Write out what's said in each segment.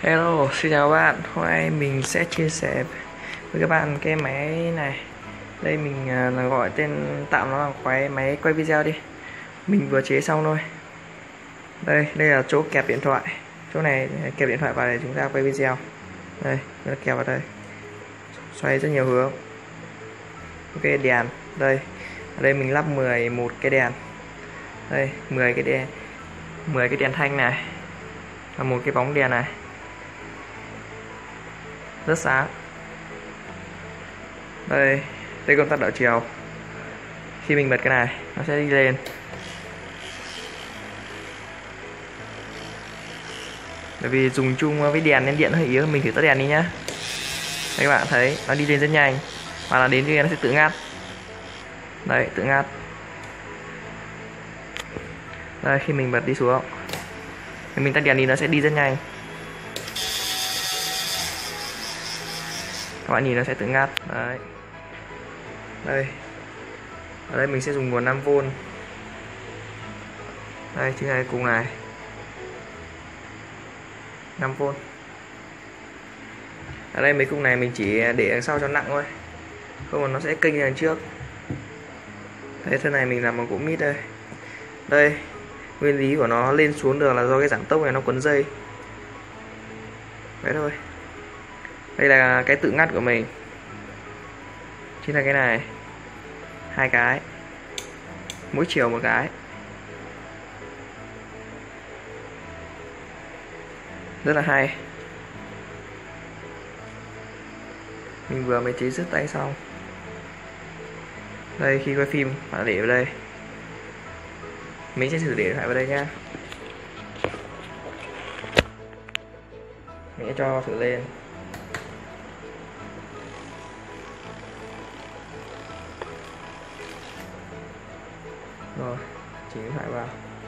Hello, xin chào các bạn. Hôm nay mình sẽ chia sẻ với các bạn cái máy này. Đây mình là gọi tên tạm nó là máy quay video đi. Mình vừa chế xong thôi. Đây là chỗ kẹp điện thoại. Chỗ này kẹp điện thoại vào để chúng ta quay video. Đây, nó kẹp vào đây. Xoay rất nhiều hướng. Ok, đèn. Đây. Ở đây mình lắp 11 cái đèn. Đây, 10 cái đèn thanh này. Và một cái bóng đèn này. Rất sáng. Đây công tắc đảo chiều. Khi mình bật cái này nó sẽ đi lên. Bởi vì dùng chung với đèn nên điện hơi yếu, mình thử tắt đèn đi nhá. Đây các bạn thấy nó đi lên rất nhanh, và là đến khi nó sẽ tự ngắt. Đấy, tự ngắt. Đây, khi mình bật đi xuống thì mình tắt đèn đi, nó sẽ đi rất nhanh. Các bạn nhìn nó sẽ tự ngắt. Đấy. Ở đây mình sẽ dùng nguồn 5V. Đây chính là cùng này 5V. Ở đây mấy cung này mình chỉ để đằng sau cho nặng thôi, không mà nó sẽ kênh đằng trước. Đây, thân này mình làm bằng gỗ mít đây. Đây, nguyên lý của nó lên xuống được là do cái giảm tốc này nó quấn dây. Đấy thôi. Đây là cái tự ngắt của mình, chính là cái này, 2 cái, mỗi chiều một cái. Rất là hay. Mình vừa mới chế dứt tay xong. Đây, khi quay phim bạn để vào đây. Mình sẽ thử để điện thoại vào đây nha. Mình sẽ cho thử lên. Rồi, chỉnh điện thoại vào.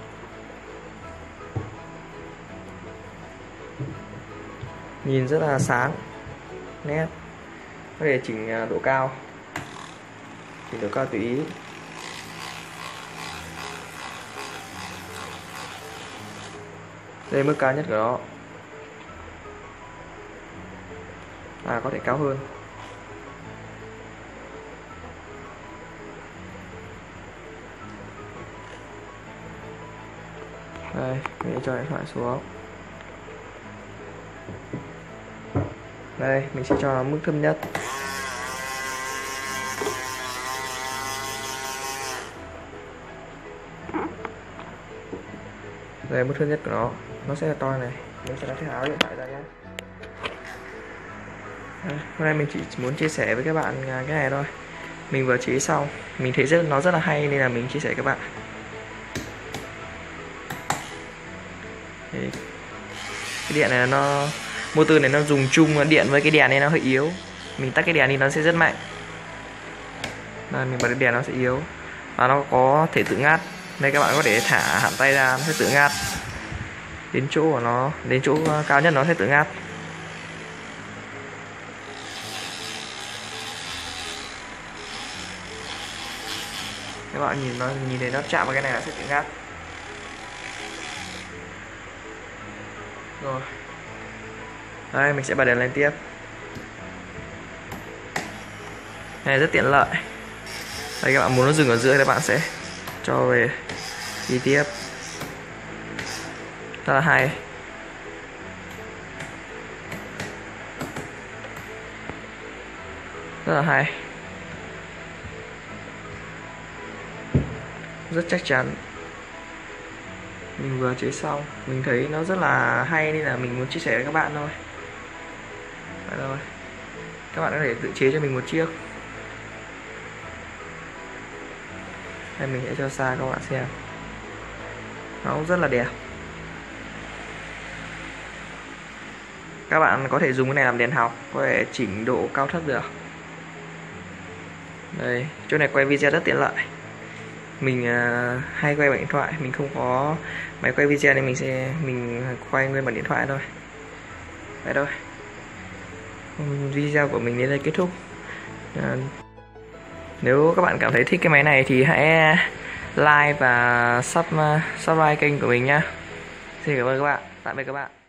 Nhìn rất là sáng, nét. Có thể chỉnh độ cao. Chỉnh độ cao tùy ý. Đây mức cao nhất của nó. Có thể cao hơn. Đây, mình cho điện thoại xuống. Đây, mình sẽ cho nó mức thấp nhất. Đây, mức thấp nhất của nó sẽ là to này. Mình sẽ tháo điện thoại ra nhé. Hôm nay mình chỉ muốn chia sẻ với các bạn cái này thôi. Mình vừa chế xong, mình thấy nó rất là hay nên là mình chia sẻ với các bạn. Cái điện này nó motor này nó dùng chung điện với cái đèn nên nó hơi yếu. Mình tắt cái đèn đi nó sẽ rất mạnh. Đây, mình bật cái đèn nó sẽ yếu và nó có thể tự ngắt. Đây, các bạn có thể thả hẳn tay ra, nó sẽ tự ngắt. Đến chỗ của nó, đến chỗ cao nhất nó sẽ tự ngắt. Các bạn nhìn thấy nó chạm vào cái này là sẽ tự ngắt. Rồi. Đây, mình sẽ bật đèn lên tiếp. Này rất tiện lợi. Đây, các bạn muốn nó dừng ở giữa thì các bạn sẽ cho về đi tiếp. Rất là hay. Rất là hay. Rất chắc chắn. Mình vừa chế xong, mình thấy nó rất là hay nên là mình muốn chia sẻ với các bạn thôi. Vậy thôi. Các bạn có thể tự chế cho mình một chiếc. Đây, mình sẽ cho xa các bạn xem. Nó cũng rất là đẹp. Các bạn có thể dùng cái này làm đèn học, có thể chỉnh độ cao thấp được. Đây, chỗ này quay video rất tiện lợi. Mình hay quay bằng điện thoại, mình không có máy quay video nên mình quay nguyên bằng điện thoại thôi. Vậy thôi. Video của mình đến đây kết thúc. Nếu các bạn cảm thấy thích cái máy này thì hãy like và subscribe kênh của mình nhé. Xin cảm ơn các bạn. Tạm biệt các bạn.